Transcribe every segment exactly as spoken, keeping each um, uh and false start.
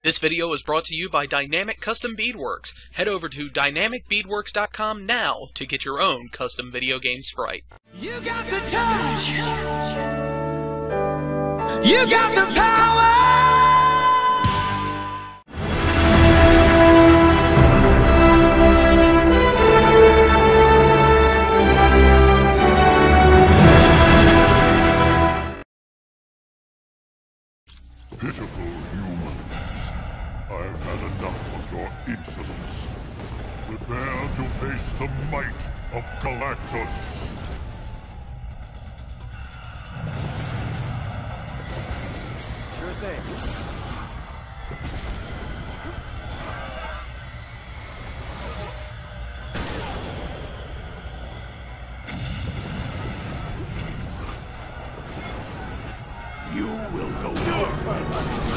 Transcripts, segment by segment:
This video is brought to you by Dynamic Custom Beadworks. Head over to dynamic beadworks dot com now to get your own custom video game sprite. You got the touch. You got the power. Pitiful humans, I've had enough of your insolence. Prepare to face the might of Galactus. Sure thing. You will go further.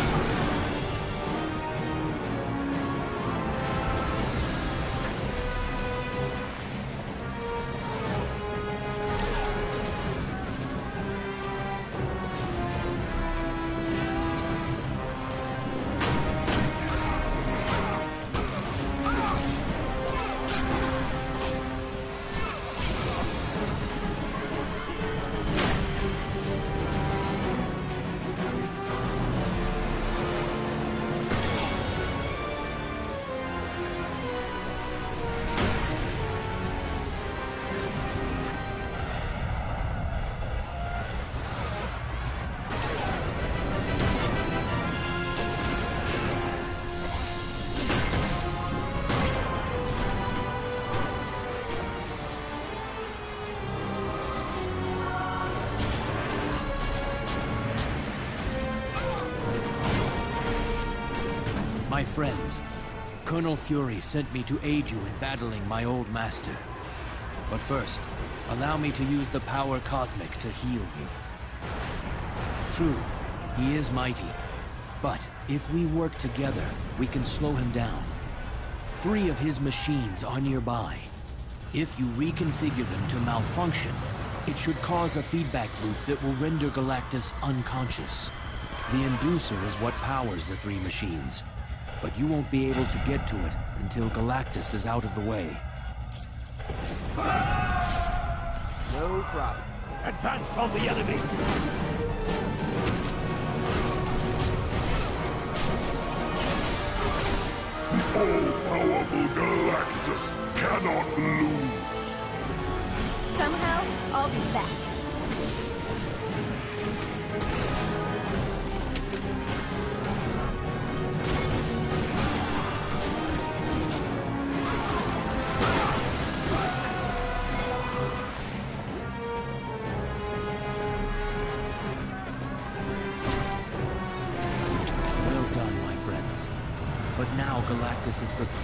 My friends, Colonel Fury sent me to aid you in battling my old master. But first, allow me to use the power cosmic to heal you. True, he is mighty, but if we work together, we can slow him down. Three of his machines are nearby. If you reconfigure them to malfunction, it should cause a feedback loop that will render Galactus unconscious. The Inducer is what powers the three machines, but you won't be able to get to it until Galactus is out of the way. No problem. Advance on the enemy! The all-powerful Galactus cannot lose! Somehow, I'll be back. But now Galactus is prepared.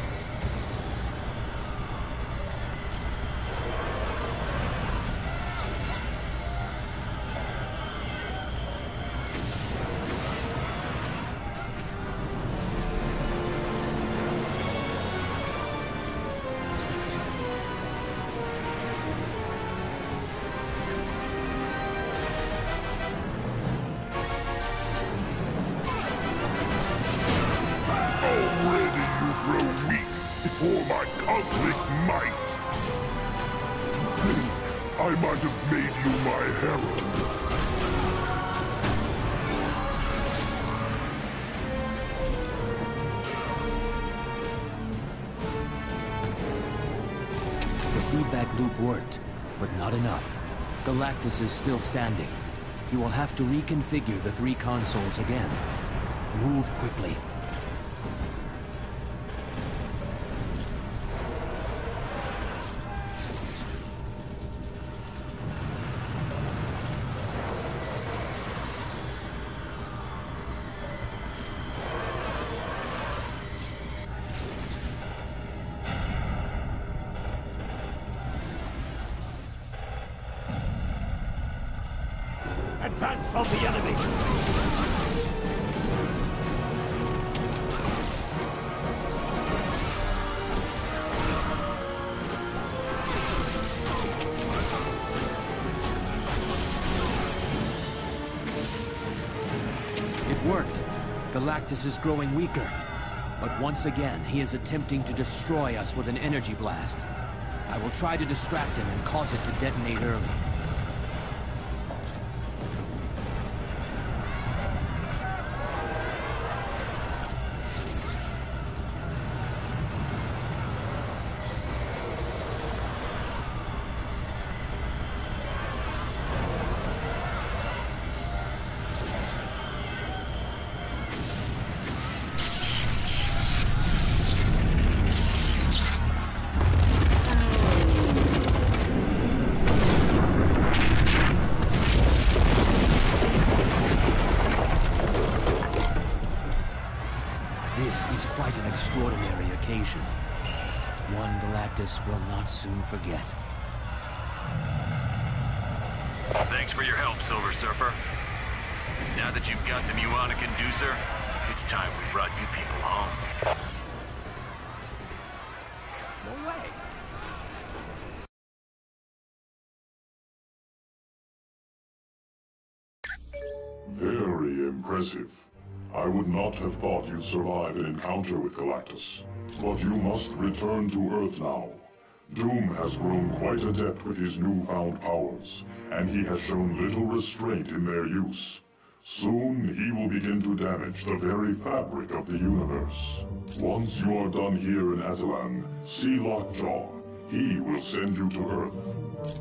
For my cosmic might! To think I might have made you my herald. The feedback loop worked, but not enough. Galactus is still standing. You will have to reconfigure the three consoles again. Move quickly. Advance on the enemy! It worked. Galactus is growing weaker. But once again, he is attempting to destroy us with an energy blast. I will try to distract him and cause it to detonate early. Extraordinary occasion. One Galactus will not soon forget. Thanks for your help, Silver Surfer. Now that you've got the Muonic Inducer, it's time we brought you people home. No way. Very impressive. I would not have thought you'd survive an encounter with Galactus. But you must return to Earth now. Doom has grown quite adept with his newfound powers, and he has shown little restraint in their use. Soon he will begin to damage the very fabric of the universe. Once you are done here in Attilan, see Lockjaw. He will send you to Earth.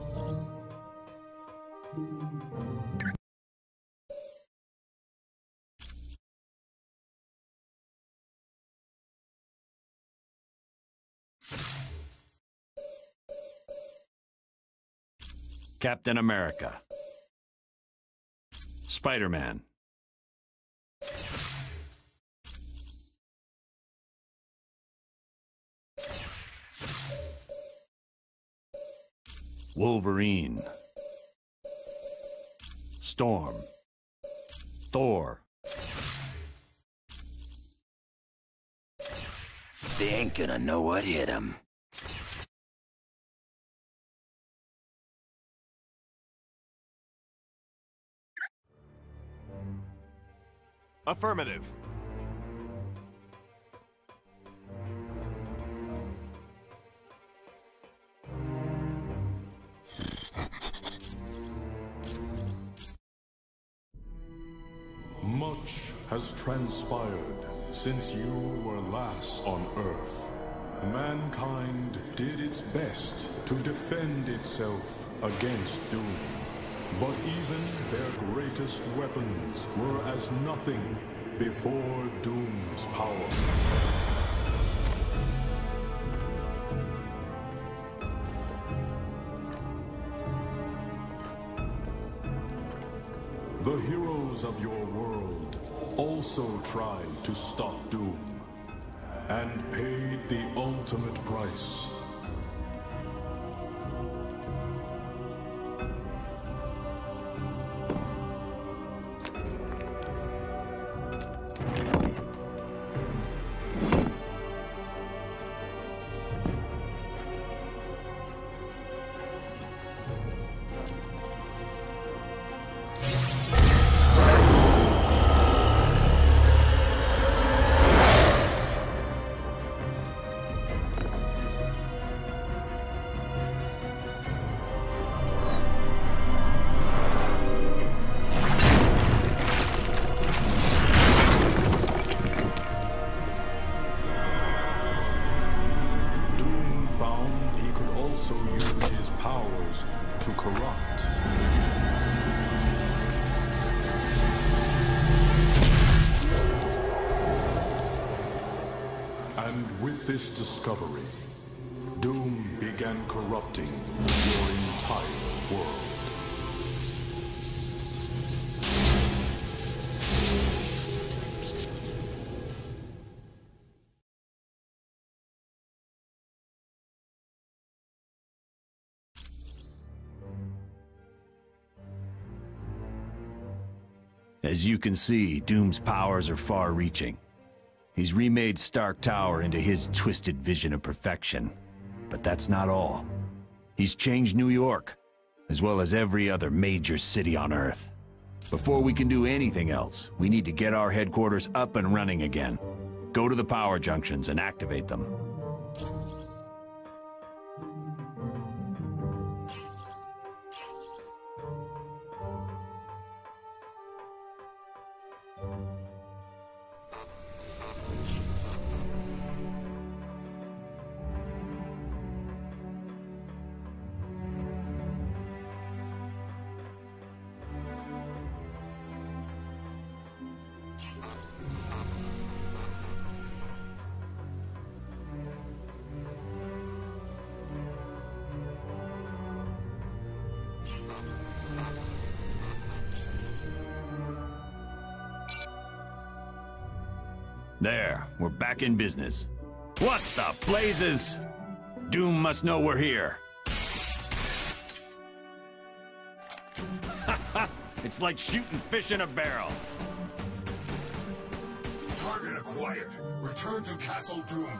Captain America. Spider-Man. Wolverine. Storm. Thor. They ain't gonna know what hit them. Affirmative. Much has transpired since you were last on Earth. Mankind did its best to defend itself against Doom. But even their greatest weapons were as nothing before Doom's power. The heroes of your world also tried to stop Doom, and paid the ultimate price. To corrupt. And with this discovery, Doom began corrupting your entire world. As you can see, Doom's powers are far-reaching. He's remade Stark Tower into his twisted vision of perfection. But that's not all. He's changed New York, as well as every other major city on Earth. Before we can do anything else, we need to get our headquarters up and running again. Go to the power junctions and activate them. There, we're back in business. What the blazes? Doom must know we're here. It's like shooting fish in a barrel. Target acquired. Return to Castle Doom.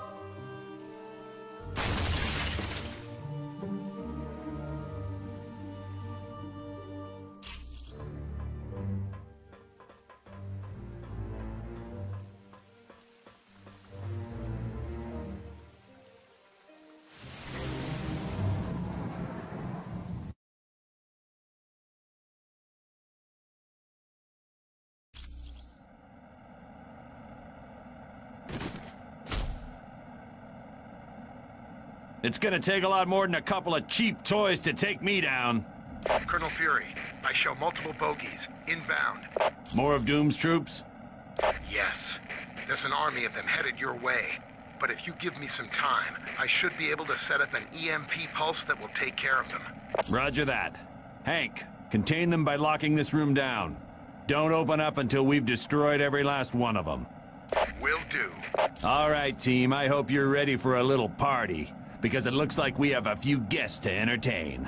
It's gonna take a lot more than a couple of cheap toys to take me down. Colonel Fury, I show multiple bogies, inbound. More of Doom's troops? Yes. There's an army of them headed your way. But if you give me some time, I should be able to set up an E M P pulse that will take care of them. Roger that. Hank, contain them by locking this room down. Don't open up until we've destroyed every last one of them. Will do. All right, team, I hope you're ready for a little party, because it looks like we have a few guests to entertain.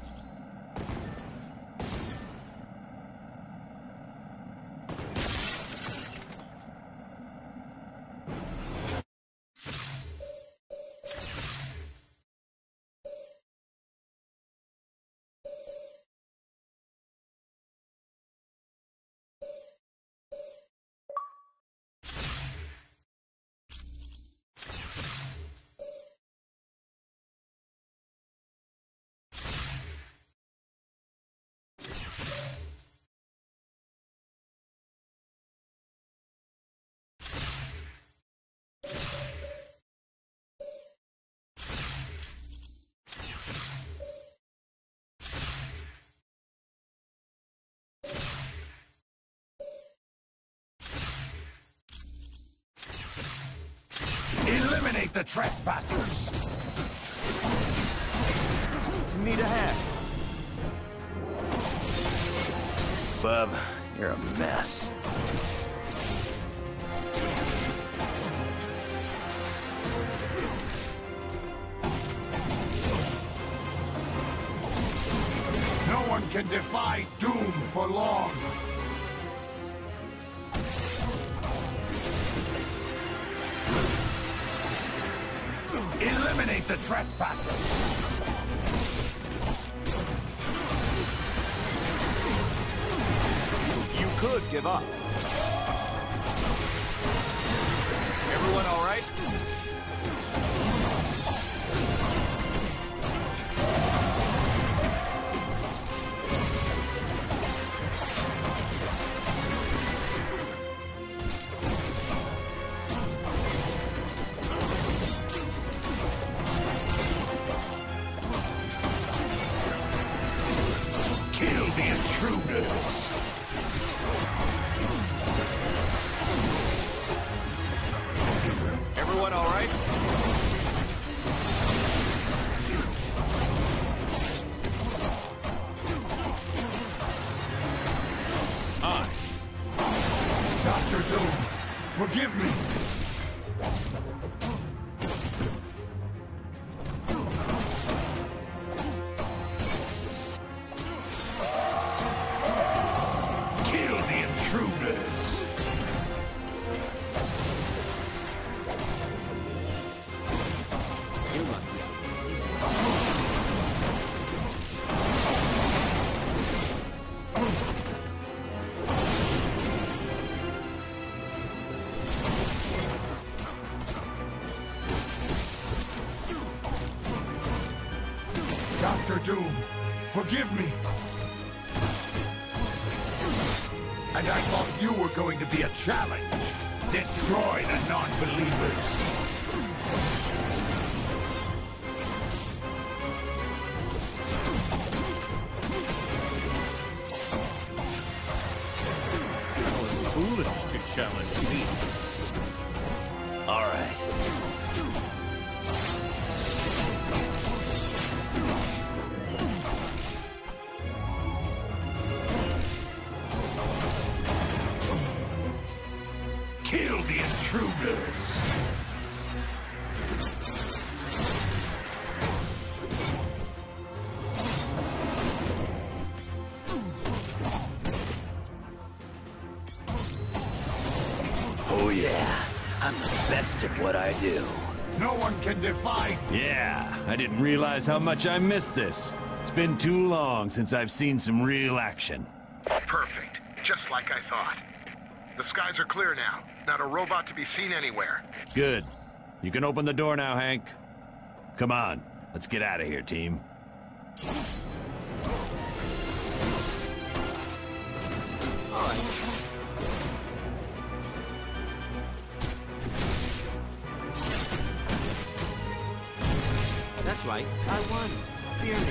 Eliminate the trespassers! Need a hand. Bub, you're a mess. No one can defy Doom for long! Eliminate the trespassers! You could give up. Everyone all right? Kill the intruders! Everyone all right? Aye. Doctor Doom, forgive me! Kill the intruders! Doom. Forgive me. And I thought you were going to be a challenge. Destroy the non-believers. Foolish to challenge me. All right. Kill the intruders. Oh yeah, I'm the best at what I do. No one can defy. Yeah, I didn't realize how much I missed this. It's been too long since I've seen some real action. Perfect. Just like I thought. The skies are clear now. Not a robot to be seen anywhere. Good. You can open the door now, Hank. Come on, let's get out of here, team. All right. That's right, I won. Fear me.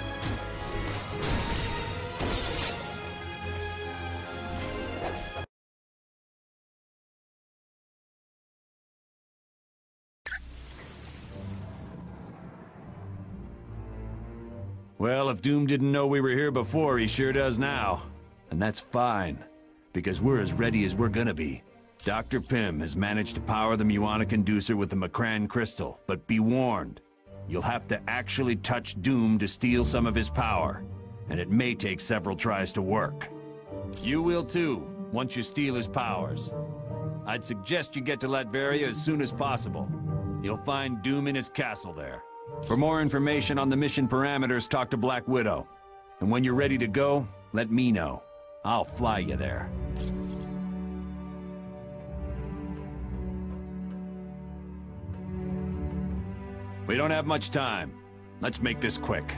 Well, if Doom didn't know we were here before, he sure does now. And that's fine, because we're as ready as we're gonna be. Doctor Pym has managed to power the Muonic inducer with the M'Kraan crystal, but be warned, you'll have to actually touch Doom to steal some of his power, and it may take several tries to work. You will too, once you steal his powers. I'd suggest you get to Latveria as soon as possible. You'll find Doom in his castle there. For more information on the mission parameters, talk to Black Widow. And when you're ready to go, let me know. I'll fly you there. We don't have much time. Let's make this quick.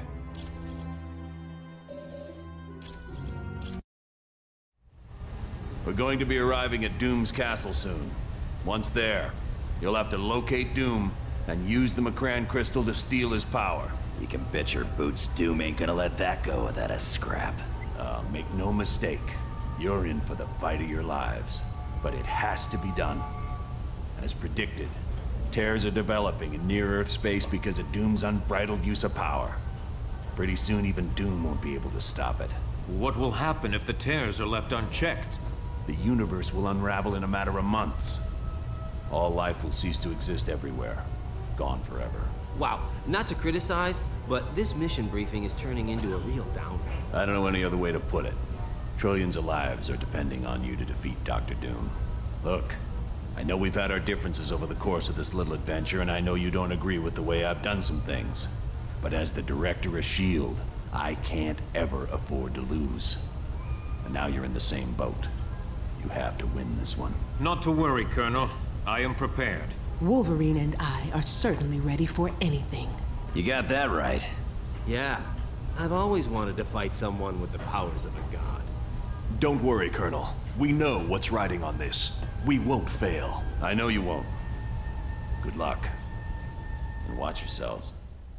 We're going to be arriving at Doom's castle soon. Once there, you'll have to locate Doom and use the M'Kraan crystal to steal his power. You can bet your boots Doom ain't gonna let that go without a scrap. Uh, make no mistake, you're in for the fight of your lives. But it has to be done. As predicted, tears are developing in near-Earth space because of Doom's unbridled use of power. Pretty soon even Doom won't be able to stop it. What will happen if the tears are left unchecked? The universe will unravel in a matter of months. All life will cease to exist everywhere. Gone forever. Wow, not to criticize, but this mission briefing is turning into a real downer. I don't know any other way to put it. Trillions of lives are depending on you to defeat Doctor Doom. Look, I know we've had our differences over the course of this little adventure, and I know you don't agree with the way I've done some things. But as the director of S H I E L D, I can't ever afford to lose. And now you're in the same boat. You have to win this one. Not to worry, Colonel. I am prepared. Wolverine and I are certainly ready for anything. You got that right. Yeah, I've always wanted to fight someone with the powers of a god. Don't worry, Colonel. We know what's riding on this. We won't fail. I know you won't. Good luck. And watch yourselves.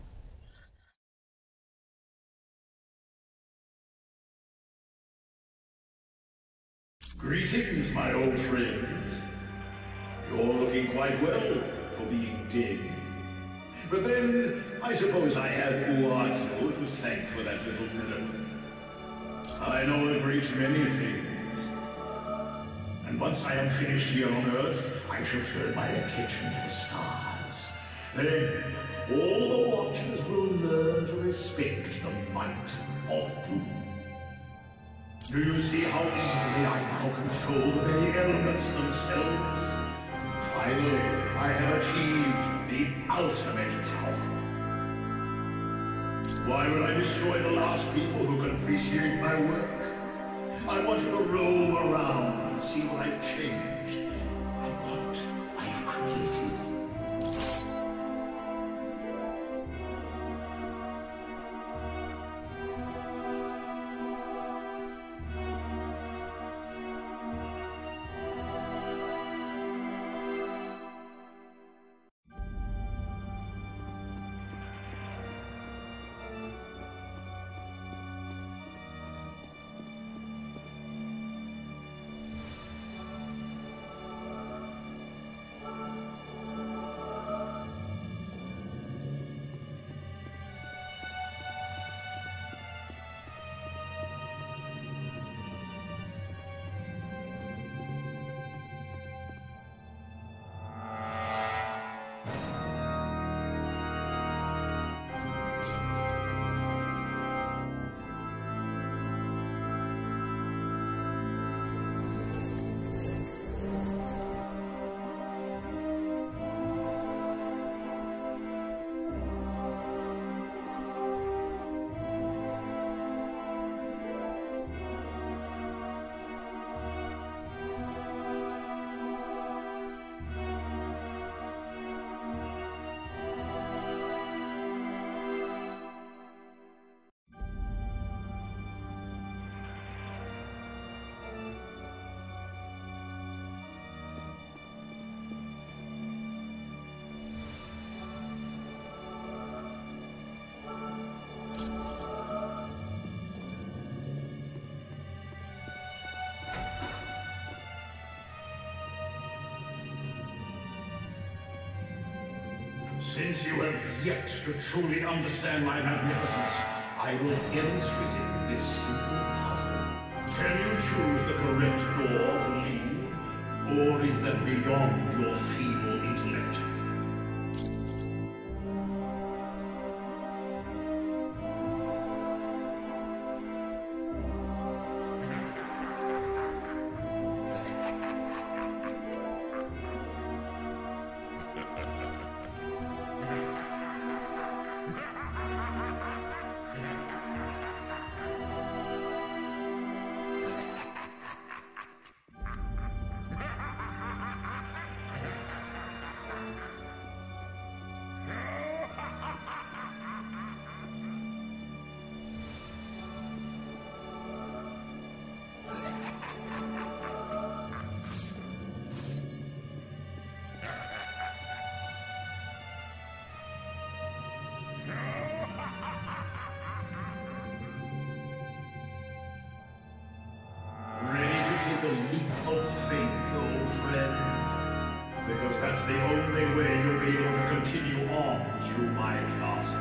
Greetings, my old friends. You're looking quite well for being dead. But then, I suppose I have Uatu to thank for that little miracle. I know a great many things. And once I am finished here on Earth, I shall turn my attention to the stars. Then, all the Watchers will learn to respect the might of Doom. Do you see how easily I now control the very elements themselves? Finally, I have achieved the ultimate power. Why would I destroy the last people who could appreciate my work? I want you to roam around and see what I've changed and what I've created. Since you have yet to truly understand my magnificence, I will demonstrate it with this simple puzzle. Can you choose the correct door to leave, or is that beyond your feeble intellect? A leap of faith, old friends. Because that's the only way you'll be able to continue on through my castle.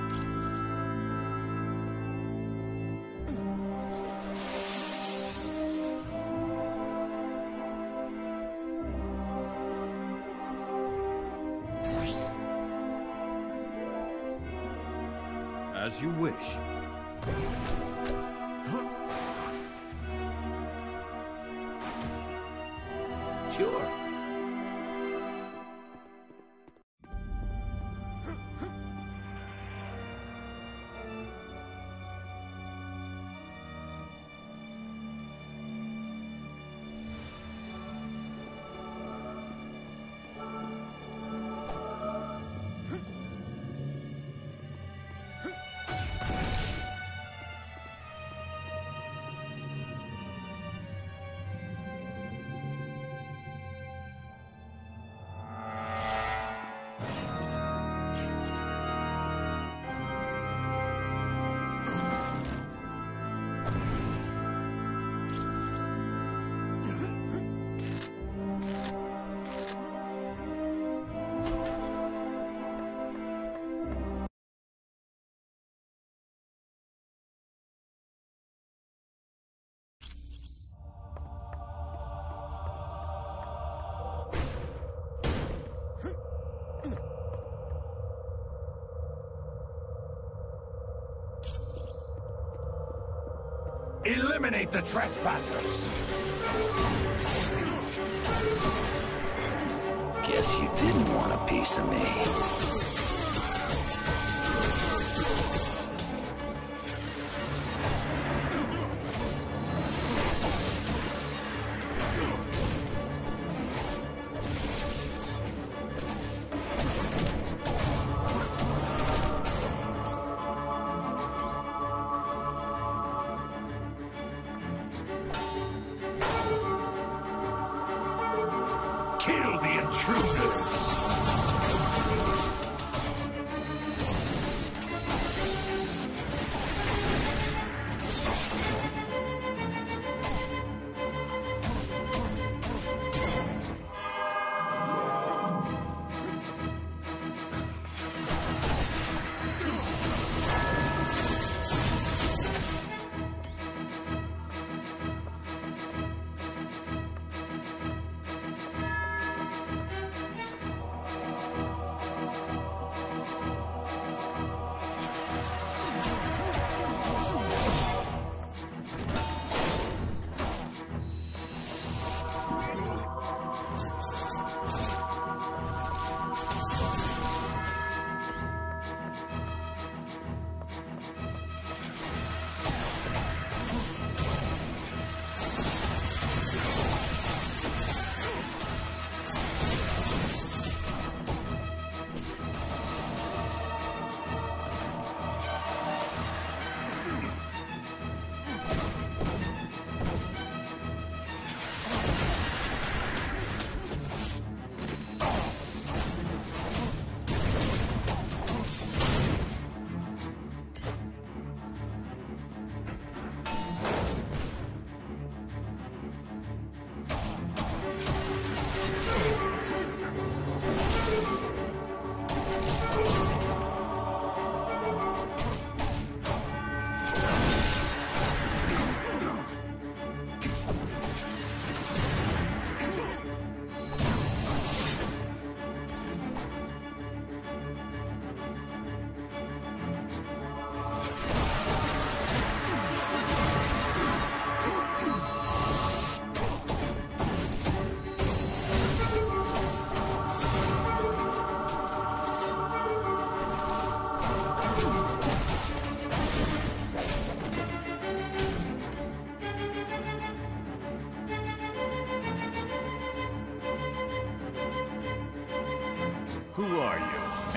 As you wish. Sure. Eliminate the trespassers! Guess you didn't want a piece of me. Kill the intruders!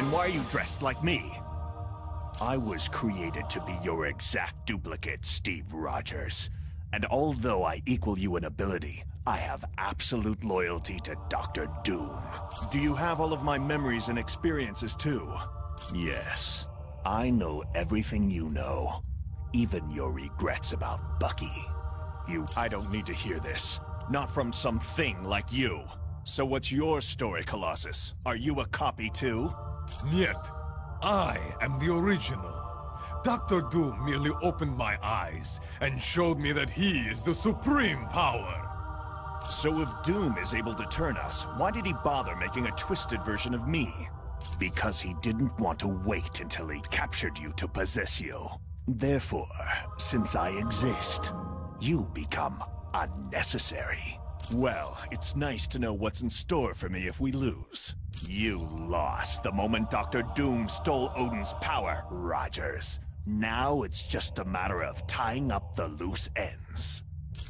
Then why are you dressed like me? I was created to be your exact duplicate, Steve Rogers. And although I equal you in ability, I have absolute loyalty to Doctor Doom. Do you have all of my memories and experiences too? Yes. I know everything you know. Even your regrets about Bucky. You... I don't need to hear this. Not from some thing like you. So what's your story, Colossus? Are you a copy too? Niet. I am the original. Doctor Doom merely opened my eyes and showed me that he is the supreme power. So if Doom is able to turn us, why did he bother making a twisted version of me? Because he didn't want to wait until he captured you to possess you. Therefore, since I exist, you become unnecessary. Well, it's nice to know what's in store for me if we lose. You lost the moment Doctor Doom stole Odin's power, Rogers. Now it's just a matter of tying up the loose ends.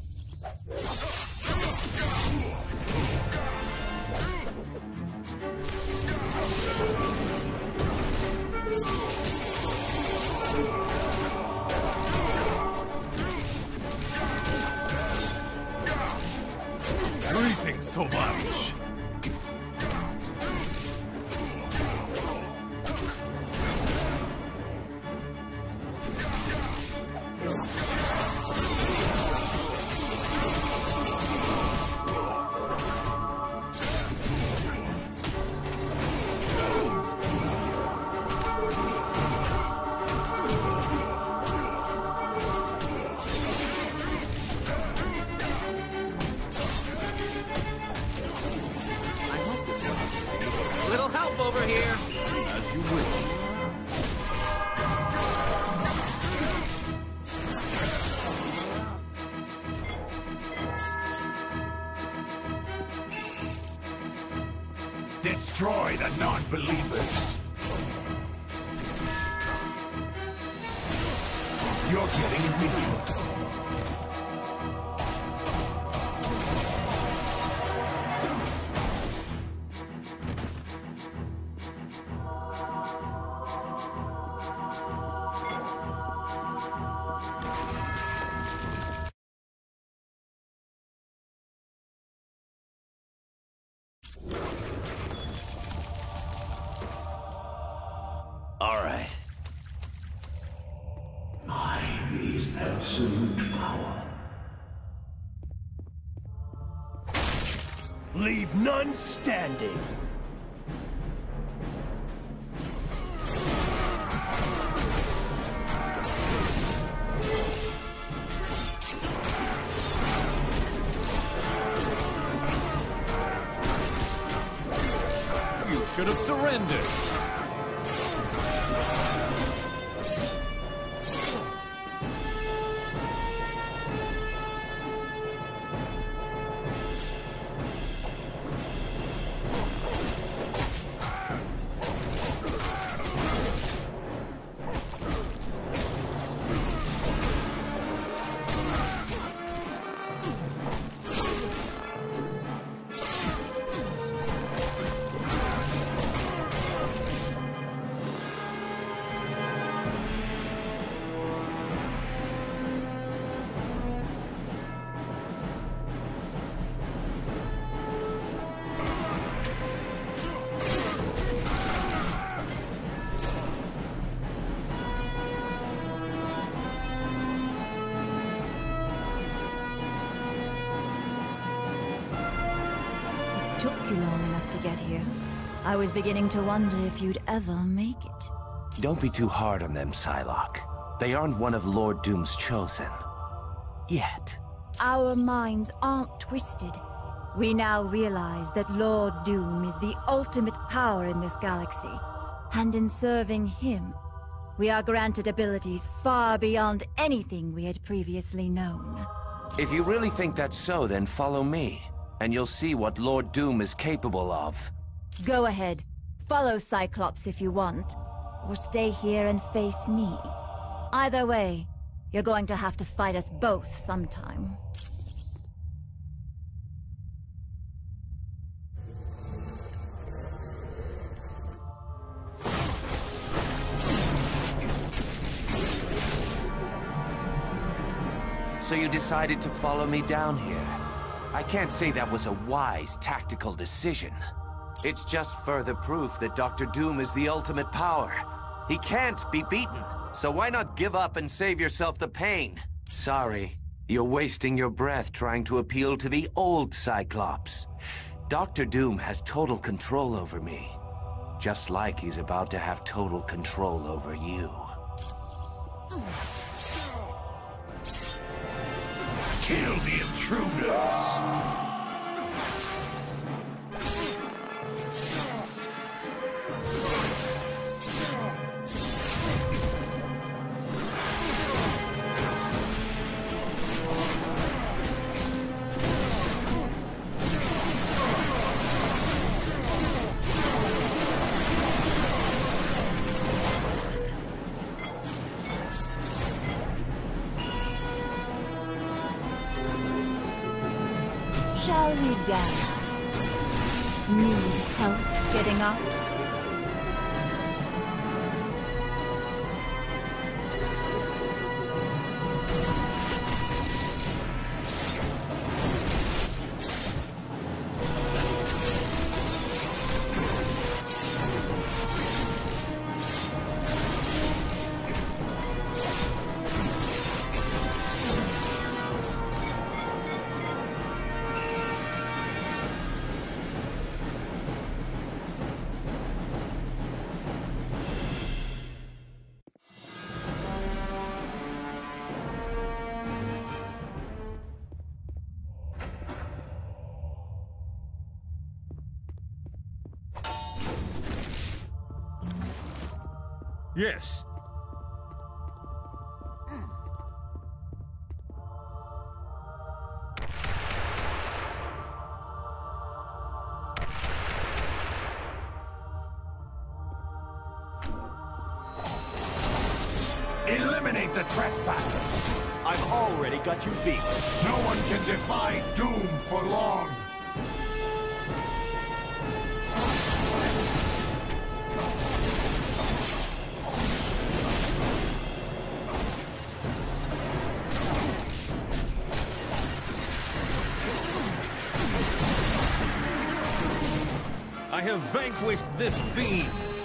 Greetings, Tovarich. Little help over here. As you wish. Destroy the non-believers. You're getting weaker. All right. Mine is absolute power. Leave none standing. You should have surrendered. Took you long enough to get here. I was beginning to wonder if you'd ever make it. Don't be too hard on them, Psylocke. They aren't one of Lord Doom's chosen. Yet. Our minds aren't twisted. We now realize that Lord Doom is the ultimate power in this galaxy. And in serving him, we are granted abilities far beyond anything we had previously known. If you really think that's so, then follow me, and you'll see what Lord Doom is capable of. Go ahead. Follow Cyclops if you want. Or stay here and face me. Either way, you're going to have to fight us both sometime. So you decided to follow me down here. I can't say that was a wise tactical decision. It's just further proof that Doctor Doom is the ultimate power. He can't be beaten, so why not give up and save yourself the pain? Sorry, you're wasting your breath trying to appeal to the old Cyclops. Doctor Doom has total control over me, just like he's about to have total control over you. Kill the intruders! Shall we dance? Need help getting up? Yes. Eliminate the trespassers! I've already got you beat. No one can defy Doom for long! I have vanquished this fiend!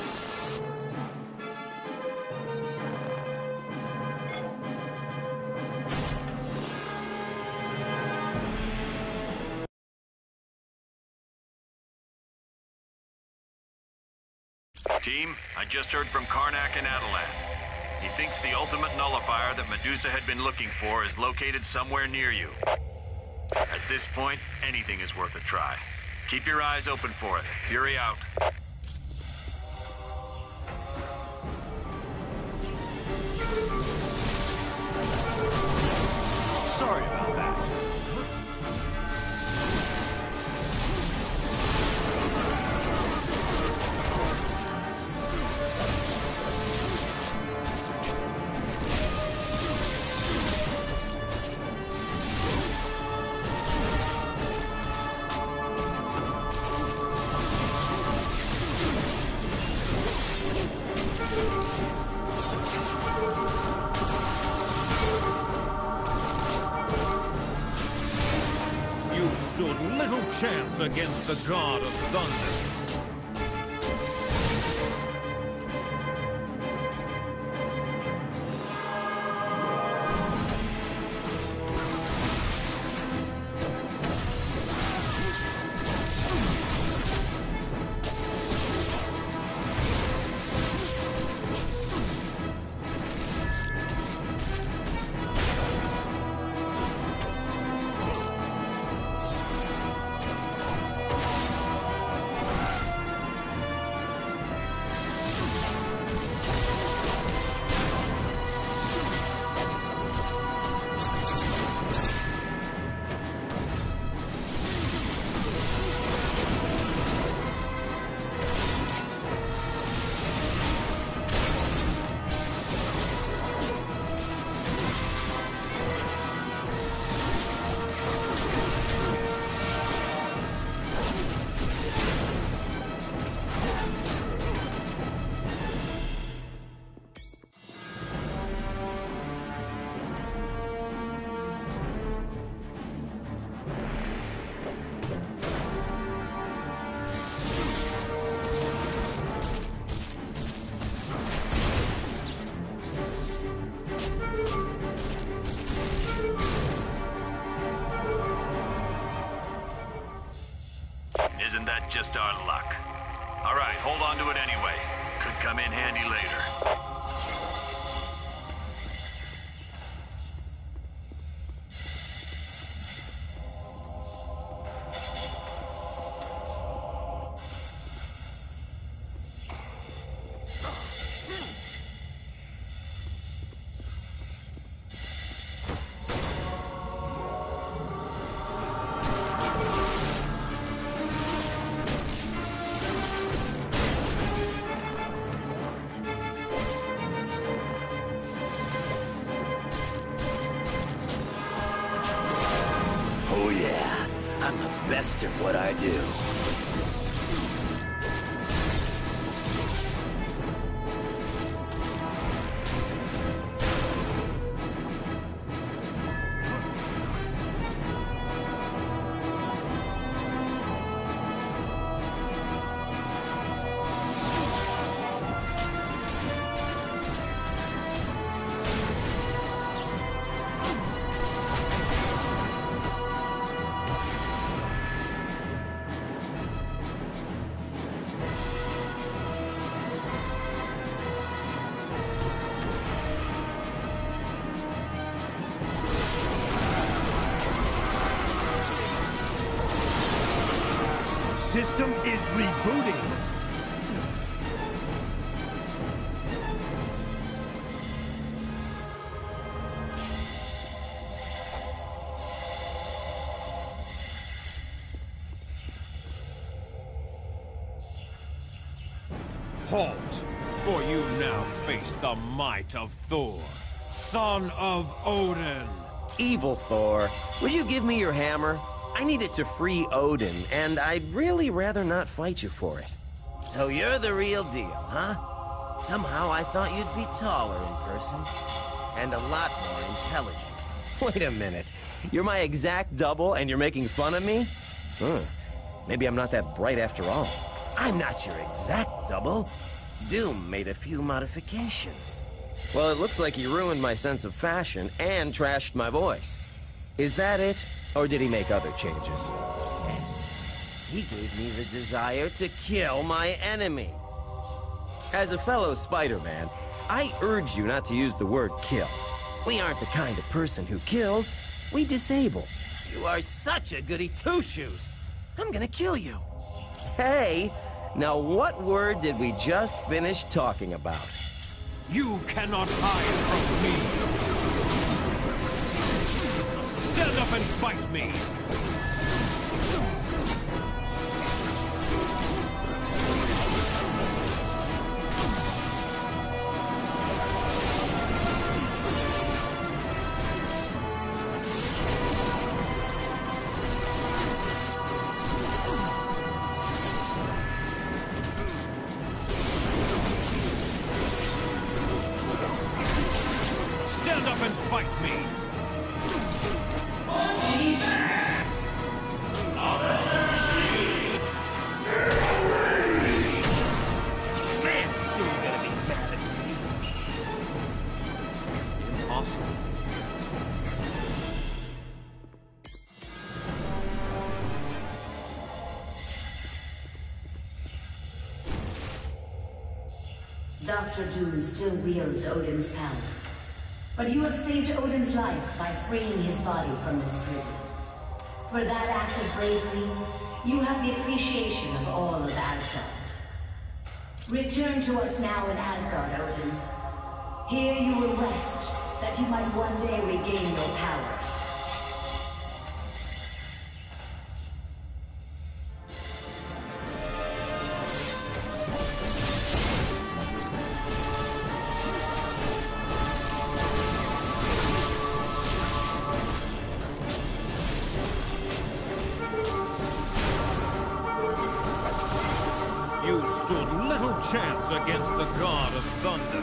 Team, I just heard from Karnak and Attilan. He thinks the ultimate nullifier that Medusa had been looking for is located somewhere near you. At this point, anything is worth a try. Keep your eyes open for it. Fury out. Sorry about that. Stood little chance against the God of Thunder. hold on to it anyway. Could come in handy later. Oh yeah, I'm the best at what I do. System is rebooting. Halt, for you now face the might of Thor, son of Odin. Evil Thor, would you give me your hammer? I need it to free Odin, and I'd really rather not fight you for it. So you're the real deal, huh? Somehow I thought you'd be taller in person, and a lot more intelligent. Wait a minute, you're my exact double and you're making fun of me? Hmm. Maybe I'm not that bright after all. I'm not your exact double. Doom made a few modifications. Well, it looks like he ruined my sense of fashion and trashed my voice. Is that it? Or did he make other changes? Yes. He gave me the desire to kill my enemy. As a fellow Spider-Man, I urge you not to use the word kill. We aren't the kind of person who kills, we disable. You are such a goody two-shoes. I'm gonna kill you. Hey, now what word did we just finish talking about? You cannot hide from me. Stand up and fight me. Stand up and fight me. Man, you're gonna be mad at me. Impossible. Doctor Doom still wields Odin's power. But you have saved Odin's life by freeing his body from this prison. For that act of bravery, you have the appreciation of all of Asgard. Return to us now in Asgard, Odin. Here you will rest, that you might one day regain your powers. You stood little chance against the God of Thunder.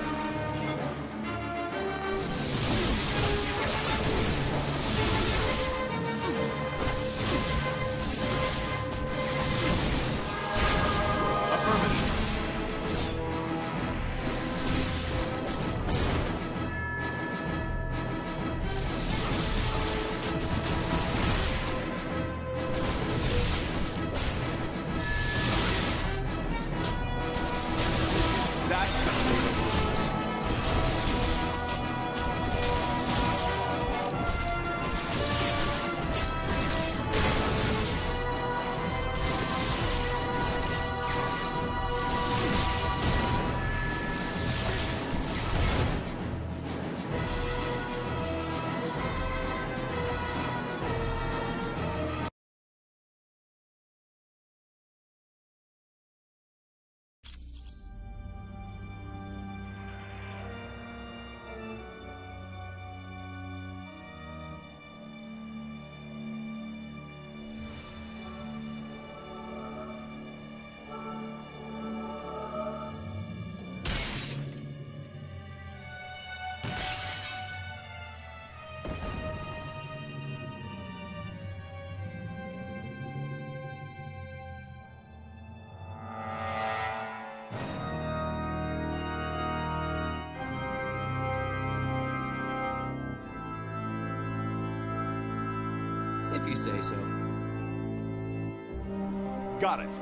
That's gonna be the rules. If you say so. Got it.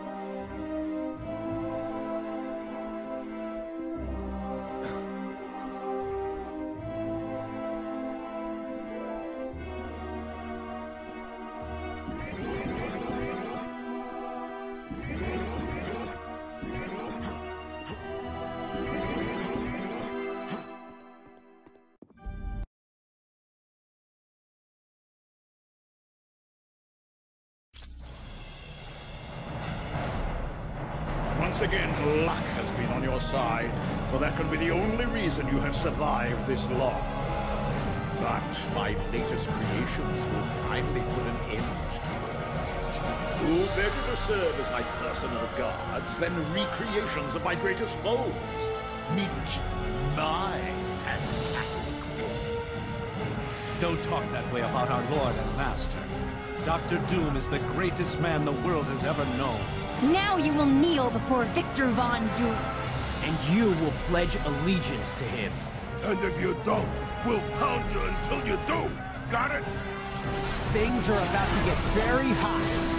Once again, luck has been on your side, for that can be the only reason you have survived this long. But my latest creations will finally put an end to it. Who better to serve as my personal guards than recreations of my greatest foes? Meet my fantastic form. Don't talk that way about our Lord and Master. Doctor Doom is the greatest man the world has ever known. Now you will kneel before Victor Von Doom. And you will pledge allegiance to him. And if you don't, we'll pound you until you do. Got it? Things are about to get very hot.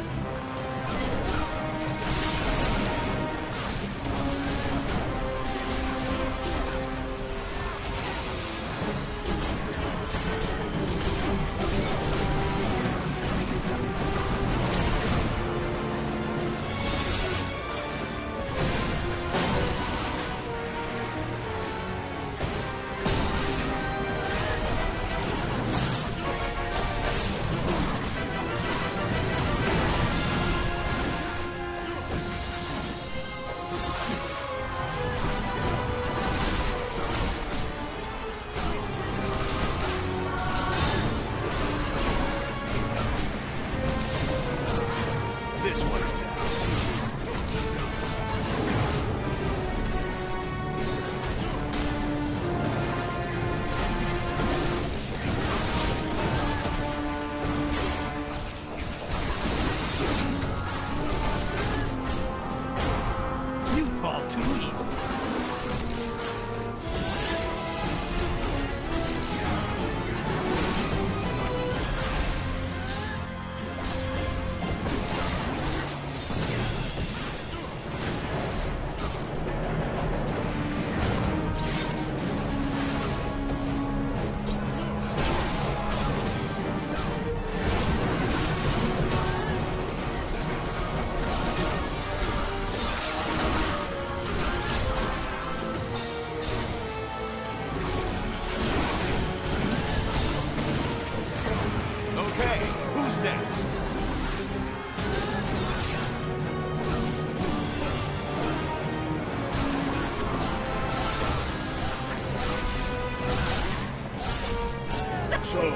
So,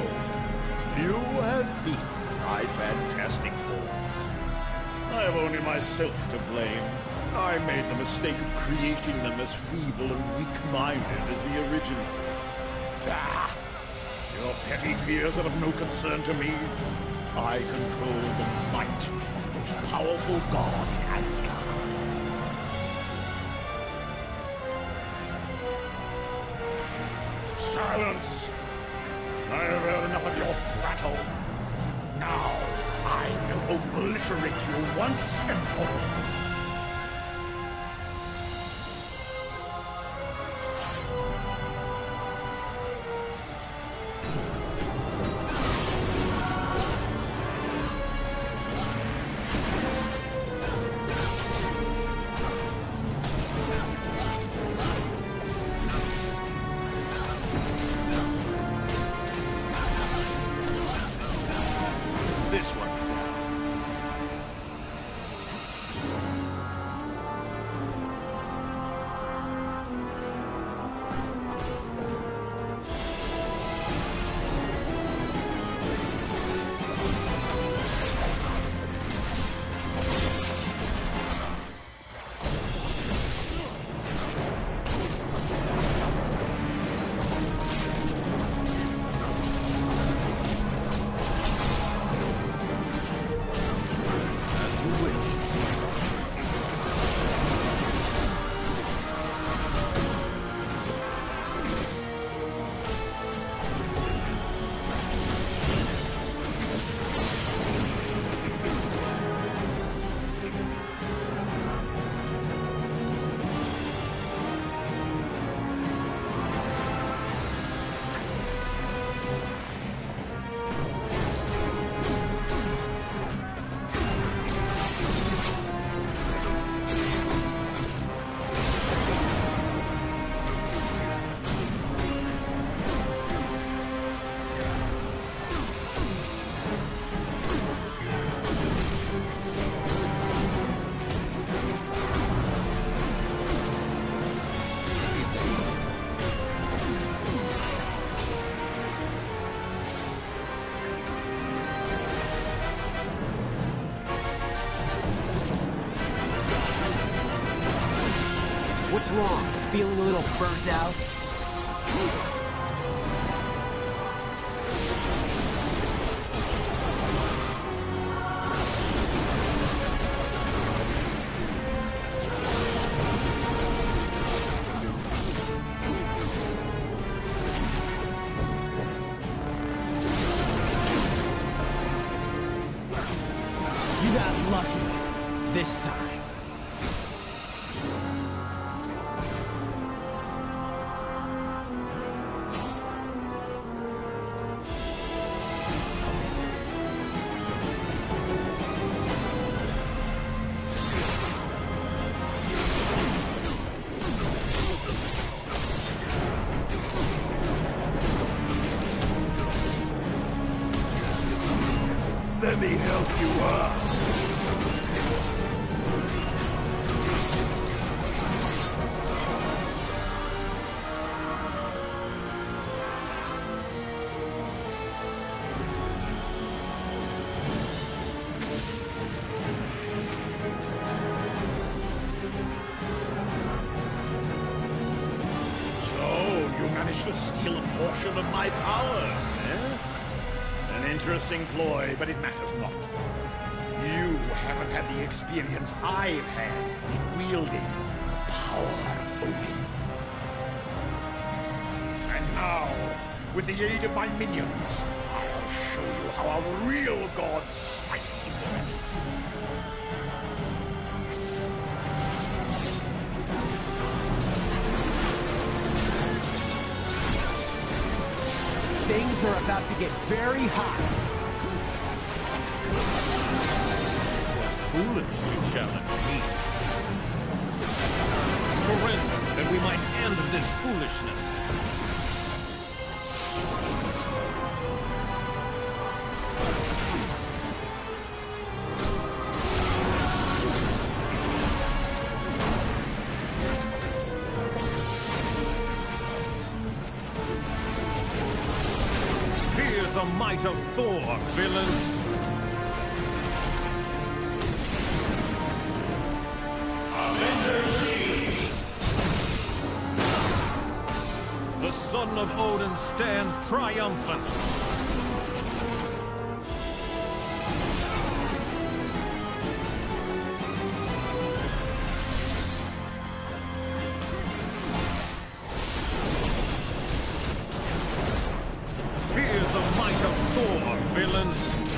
you have beaten my fantastic form. I have only myself to blame. I made the mistake of creating them as feeble and weak-minded as the originals. Ah! Your petty fears are of no concern to me. I control the might of the most powerful god in Asgard. Silence! I have heard enough of your prattle. Now, I will obliterate you once and for all. What's wrong? Feeling a little burnt out? You got lucky. This time. Let me help you up. To steal a portion of my powers, eh? An interesting ploy, but it matters not. You haven't had the experience I've had in wielding the power of Odin. And now, with the aid of my minions, I'll show you how a real god smites his enemies. Things are about to get very hot. It's foolish to challenge me. Surrender, that we might end this foolishness. The might of Thor, villain! The son of Odin stands triumphant! Fear the might of Thor, villain!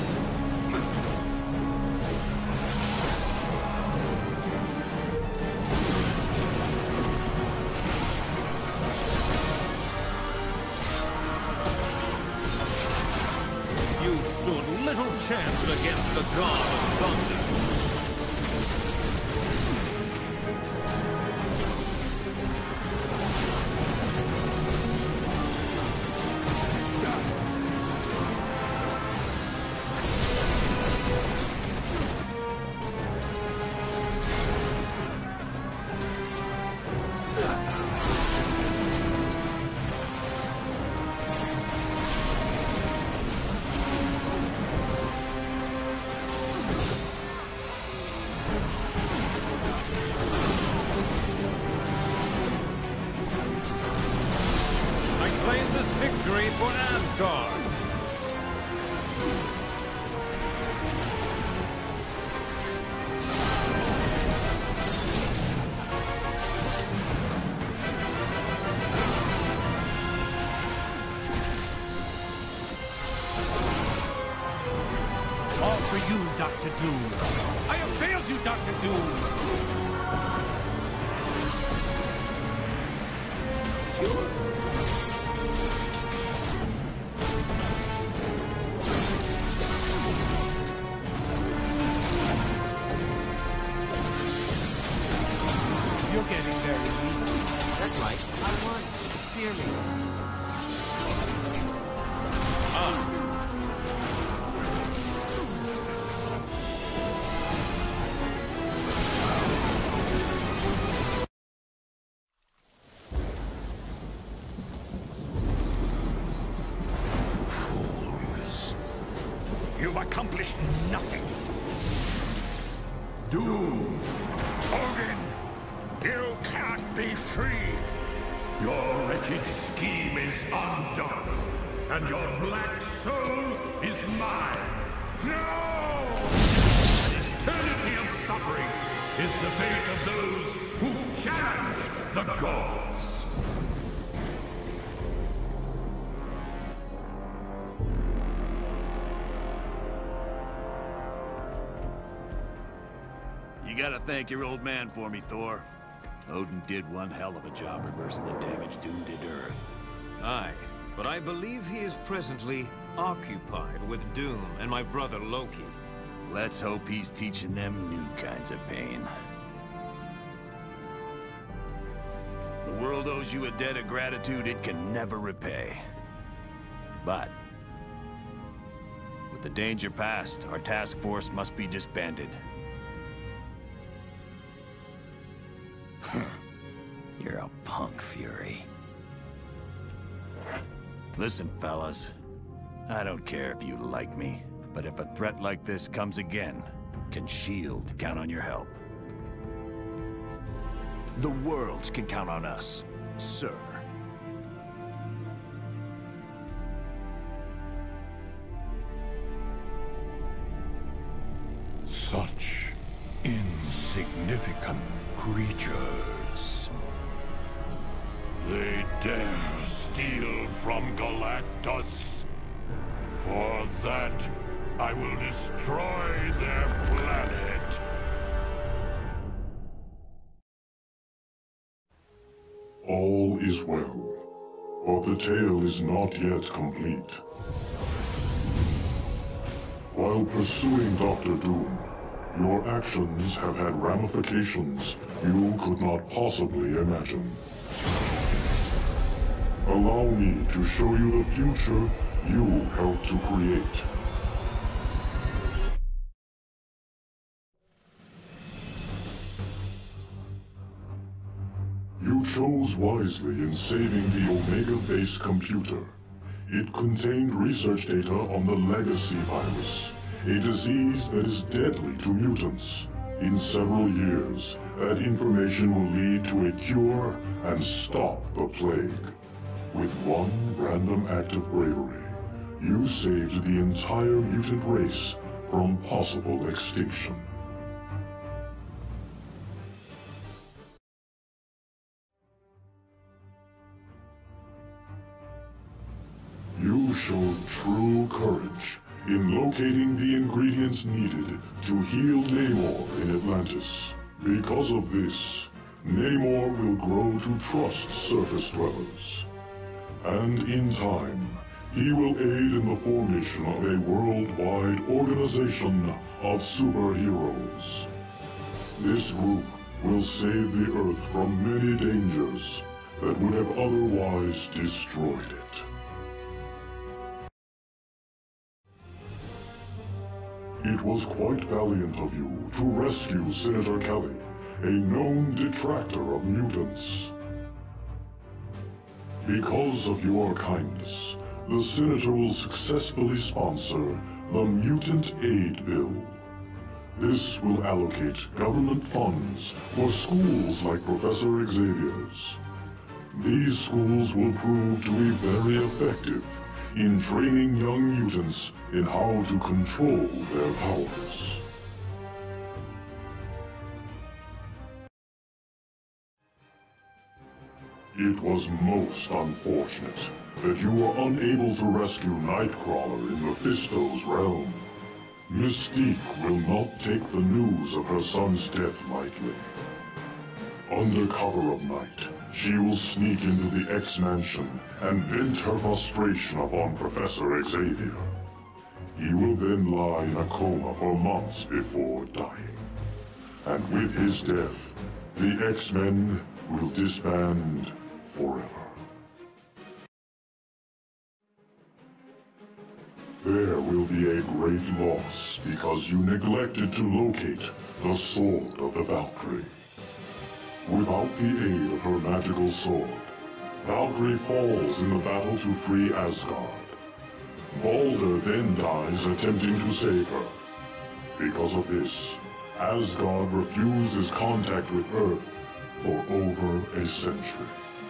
You stood little chance against the god of thunder. Claim this victory for Asgard! All for you, Doctor Doom. I have failed you, Doctor Doom! Sure. You're getting very weak. That's right. I won. Fear me. Ah. Fools. You've accomplished nothing. Doom! Odin! You can't be free. Your wretched scheme is undone, and your black soul is mine. No! An eternity of suffering is the fate of those who challenge the gods. You gotta thank your old man for me, Thor. Odin did one hell of a job reversing the damage Doom did to Earth. Aye, but I believe he is presently occupied with Doom and my brother Loki. Let's hope he's teaching them new kinds of pain. The world owes you a debt of gratitude it can never repay. But with the danger past, our task force must be disbanded. You're a punk, Fury. Listen, fellas. I don't care if you like me, but if a threat like this comes again, can S H I E L D count on your help? The world can count on us, sir. Such insignificant creatures. They dare steal from Galactus. For that, I will destroy their planet. All is well, but the tale is not yet complete. While pursuing Doctor Doom, your actions have had ramifications you could not possibly imagine. Allow me to show you the future you helped to create. You chose wisely in saving the Omega-based computer. It contained research data on the Legacy virus, a disease that is deadly to mutants. In several years, that information will lead to a cure and stop the plague. With one random act of bravery, you saved the entire mutant race from possible extinction. You showed true courage in locating the ingredients needed to heal Namor in Atlantis. Because of this, Namor will grow to trust surface dwellers. And in time, he will aid in the formation of a worldwide organization of superheroes. This group will save the Earth from many dangers that would have otherwise destroyed it. It was quite valiant of you to rescue Senator Kelly, a known detractor of mutants. Because of your kindness, the Senator will successfully sponsor the Mutant Aid Bill. This will allocate government funds for schools like Professor Xavier's. These schools will prove to be very effective in training young mutants in how to control their powers. It was most unfortunate that you were unable to rescue Nightcrawler in Mephisto's realm. Mystique will not take the news of her son's death lightly. Under cover of night, she will sneak into the X-Mansion and vent her frustration upon Professor Xavier. He will then lie in a coma for months before dying. And with his death, the X-Men will disband forever. There will be a great loss because you neglected to locate the Sword of the Valkyrie. Without the aid of her magical sword, Valkyrie falls in the battle to free Asgard. Balder then dies attempting to save her. Because of this, Asgard refuses contact with Earth, for over a century.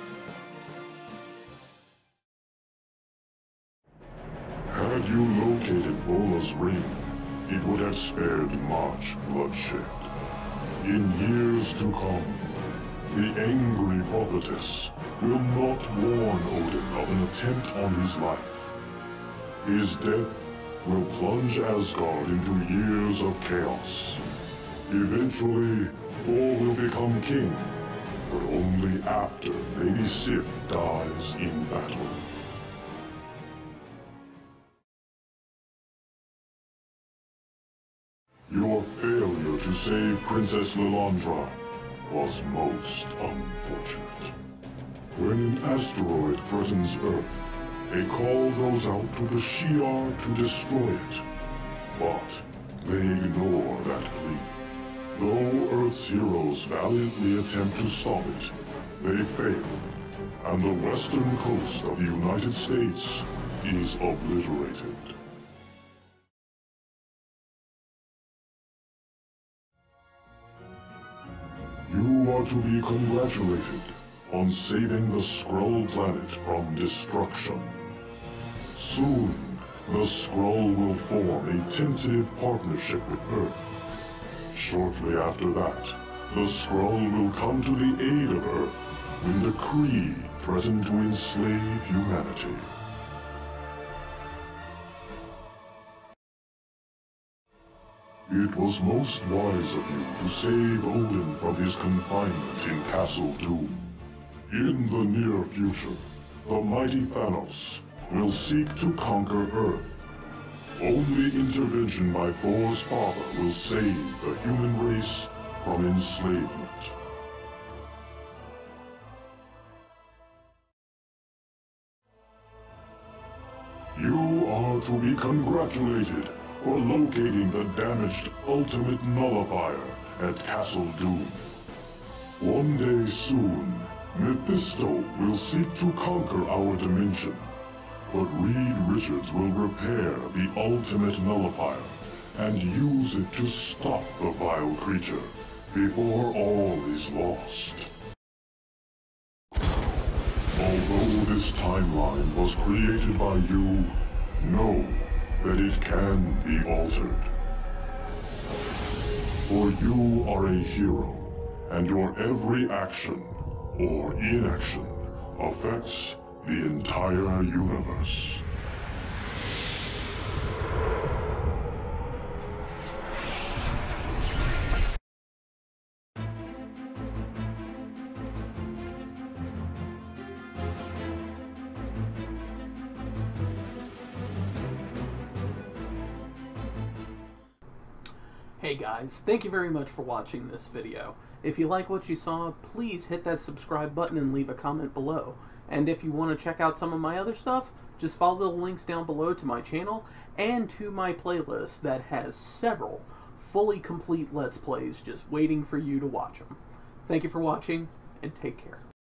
Had you located Vola's ring, it would have spared much bloodshed. In years to come, the angry prophetess will not warn Odin of an attempt on his life. His death will plunge Asgard into years of chaos. Eventually, Thor will become king, but only after Lady Sif dies in battle. Your failure to save Princess Lilandra was most unfortunate. When an asteroid threatens Earth, a call goes out to the Shi'ar to destroy it. But they ignore that plea. Though Earth's heroes valiantly attempt to stop it, they fail, and the western coast of the United States is obliterated. You are to be congratulated on saving the Skrull planet from destruction. Soon, the Skrull will form a tentative partnership with Earth. Shortly after that, the Skrull will come to the aid of Earth when the Kree threaten to enslave humanity. It was most wise of you to save Odin from his confinement in Castle Doom. In the near future, the mighty Thanos will seek to conquer Earth. Only intervention by Thor's father will save the human race from enslavement. You are to be congratulated for locating the damaged Ultimate Nullifier at Castle Doom. One day soon, Mephisto will seek to conquer our dimension, but Reed Richards will repair the Ultimate Nullifier and use it to stop the vile creature before all is lost. Although this timeline was created by you, know that it can be altered. For you are a hero, and your every action, or inaction, affects the entire universe. Hey guys, thank you very much for watching this video. If you like what you saw, please hit that subscribe button and leave a comment below. And if you want to check out some of my other stuff, just follow the links down below to my channel and to my playlist that has several fully complete Let's Plays just waiting for you to watch them. Thank you for watching, and take care.